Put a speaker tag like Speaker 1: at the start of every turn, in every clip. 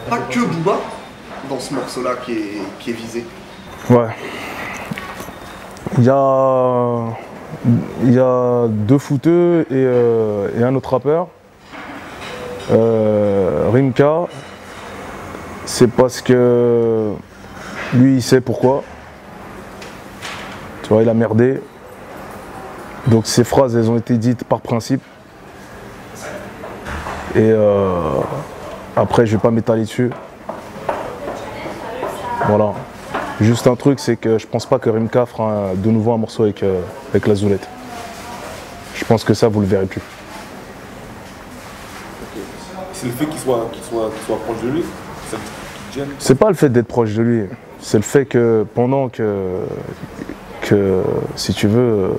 Speaker 1: pas que Booba dans ce morceau-là qui est visé.
Speaker 2: Ouais. Il y a deux footeux et un autre rappeur. Rimka, c'est parce que lui il sait pourquoi. Tu vois, il a merdé. Donc ces phrases, elles ont été dites par principe. Et après, je vais pas m'étaler dessus. Voilà. Juste un truc, c'est que je pense pas que Rimka fera de nouveau un morceau avec la Zoulette. Je pense que ça, vous le verrez plus.
Speaker 3: C'est le fait qu'il soit proche de lui, ça te gêne?
Speaker 2: C'est pas le fait d'être proche de lui, c'est le fait que pendant que si tu veux,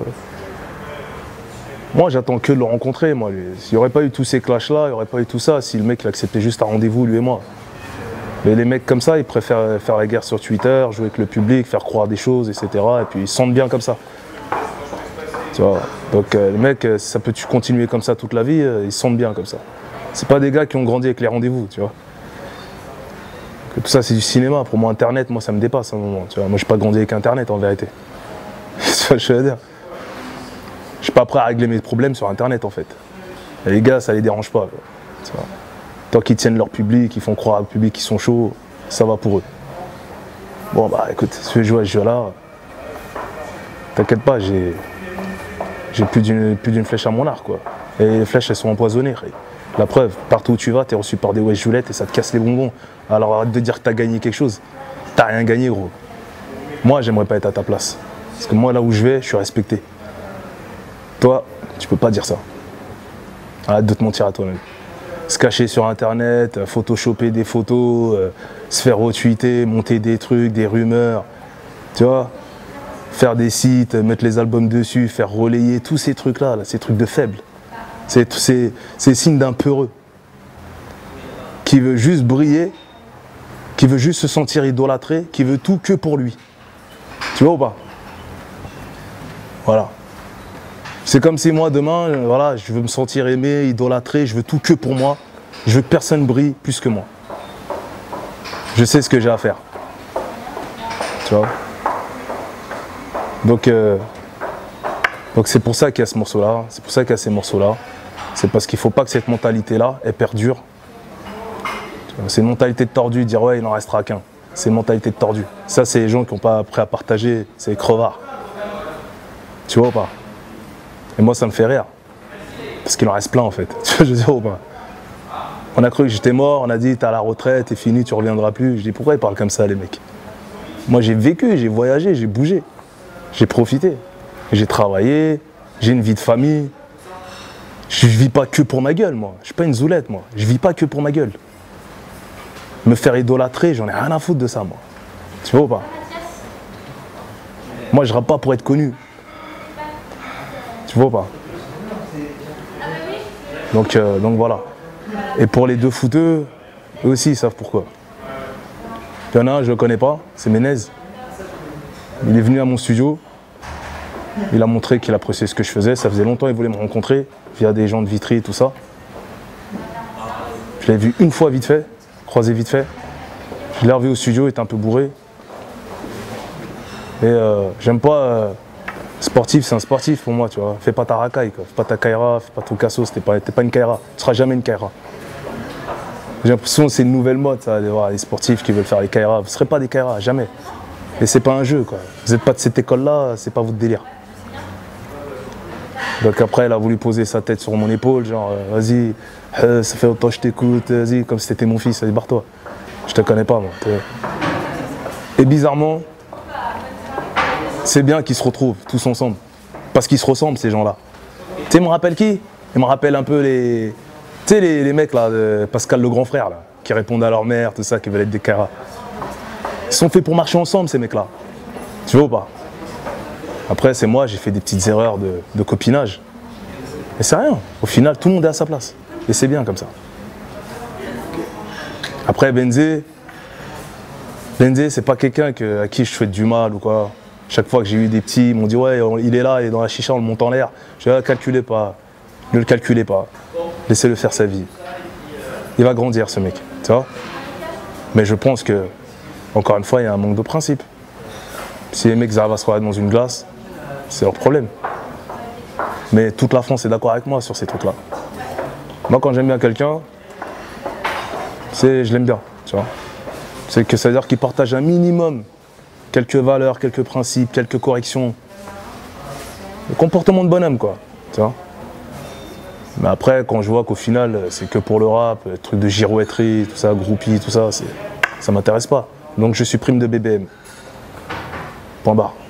Speaker 2: moi j'attends que de le rencontrer, moi. S'il n'y aurait pas eu tous ces clashs là, il n'y aurait pas eu tout ça, si le mec il acceptait juste un rendez-vous, lui et moi. Mais les mecs comme ça, ils préfèrent faire la guerre sur Twitter, jouer avec le public, faire croire des choses, etc. Et puis ils se sentent bien comme ça. Tu vois. Donc les mecs, ça peut continuer comme ça toute la vie, ils se sentent bien comme ça. C'est pas des gars qui ont grandi avec les rendez-vous, tu vois. Que tout ça c'est du cinéma. Pour moi, Internet, moi ça me dépasse à un moment. Tu vois. Moi j'ai pas grandi avec Internet en vérité. C'est ce que je veux dire. Je suis pas prêt à régler mes problèmes sur Internet en fait. Et les gars, ça les dérange pas. Tu vois. Tant qu'ils tiennent leur public, ils font croire au public qu'ils sont chauds, ça va pour eux. Bon bah écoute, si tu veux jouer à ce jeu-là, t'inquiète pas, j'ai plus d'une flèche à mon arc quoi. Et les flèches elles sont empoisonnées. La preuve, partout où tu vas, t'es reçu par des Wesh Juliette et ça te casse les bonbons. Alors arrête de dire que t'as gagné quelque chose. T'as rien gagné gros. Moi j'aimerais pas être à ta place. Parce que moi là où je vais, je suis respecté. Toi, tu peux pas dire ça. Arrête de te mentir à toi-même. Se cacher sur internet, photoshopper des photos, se faire retweeter, monter des trucs, des rumeurs, tu vois, faire des sites, mettre les albums dessus, faire relayer, tous ces trucs-là, ces trucs de faibles. C'est signe d'un peureux qui veut juste briller, qui veut juste se sentir idolâtré, qui veut tout que pour lui. Tu vois ou pas? Voilà. C'est comme si moi demain, voilà, je veux me sentir aimé, idolâtré, je veux tout que pour moi. Je veux que personne brille plus que moi. Je sais ce que j'ai à faire. Tu vois? Donc c'est pour ça qu'il y a ce morceau-là, c'est pour ça qu'il y a ces morceaux-là. C'est parce qu'il ne faut pas que cette mentalité-là, elle perdure. C'est une mentalité de tordu, dire ouais, il n'en restera qu'un. C'est une mentalité de tordu. Ça, c'est les gens qui n'ont pas appris à partager, c'est les crevards. Tu vois ou pas? Et moi, ça me fait rire. Parce qu'il en reste plein, en fait. Tu vois, je dis, oh, bah. On a cru que j'étais mort, on a dit, t'es à la retraite, t'es fini, tu reviendras plus. Je dis, pourquoi ils parlent comme ça, les mecs? Moi, j'ai vécu, j'ai voyagé, j'ai bougé. J'ai profité. J'ai travaillé, j'ai une vie de famille. Je vis pas que pour ma gueule, moi. Je suis pas une zoulette, moi. Je vis pas que pour ma gueule. Me faire idolâtrer, j'en ai rien à foutre de ça, moi. Tu vois ou pas? Moi, je rappe pas pour être connu. Tu vois pas? Donc voilà. Et pour les deux footeux, eux aussi ils savent pourquoi. Il y en a un, je le connais pas, c'est Ménez. Il est venu à mon studio, il a montré qu'il appréciait ce que je faisais, ça faisait longtemps qu'il voulait me rencontrer, via des gens de Vitry et tout ça. Je l'ai vu une fois vite fait, croisé vite fait. Je l'ai revu au studio, il était un peu bourré. Et j'aime pas... Sportif, c'est un sportif pour moi, tu vois. Fais pas ta racaille, quoi. Fais pas ta kaira, fais pas ton cassos, t'es pas une kaira. Tu seras jamais une kaira. J'ai l'impression que c'est une nouvelle mode, ça, de voir les sportifs qui veulent faire les kairas. Vous serez pas des kairas, jamais. Et c'est pas un jeu, quoi. Vous n'êtes pas de cette école-là, c'est pas votre délire. Donc après, elle a voulu poser sa tête sur mon épaule, genre, vas-y, ça fait longtemps que je t'écoute, vas-y, comme si t'étais mon fils, vas-y, barre-toi. Je te connais pas, moi. Et bizarrement, c'est bien qu'ils se retrouvent tous ensemble. Parce qu'ils se ressemblent, ces gens-là. Tu sais, ils me rappellent qui? Ils me rappellent un peu les... Tu sais, les mecs, là, de Pascal le grand frère, là, qui répondent à leur mère, tout ça, qui veulent être des caras. Ils sont faits pour marcher ensemble, ces mecs-là. Tu vois ou pas? Après, c'est moi, j'ai fait des petites erreurs de copinage. Mais c'est rien. Au final, tout le monde est à sa place. Et c'est bien comme ça. Après, Benzé, c'est pas quelqu'un à qui je souhaite du mal ou quoi. Chaque fois que j'ai eu des petits, ils m'ont dit ouais, il est là, il est dans la chicha, on le monte en l'air. Je dis calculez pas, ne le calculez pas. Laissez-le faire sa vie. Il va grandir ce mec, tu vois. Mais je pense que, encore une fois, il y a un manque de principe. Si les mecs arrivent à se regarder dans une glace, c'est leur problème. Mais toute la France est d'accord avec moi sur ces trucs-là. Moi, quand j'aime bien quelqu'un, je l'aime bien, tu vois. C'est que ça veut dire qu'il partage un minimum quelques valeurs, quelques principes, quelques corrections. Le comportement de bonhomme, quoi, tu vois. Mais après, quand je vois qu'au final, c'est que pour le rap, le truc de girouetterie, tout ça, groupie, tout ça, ça m'intéresse pas. Donc je supprime de BBM. Point barre.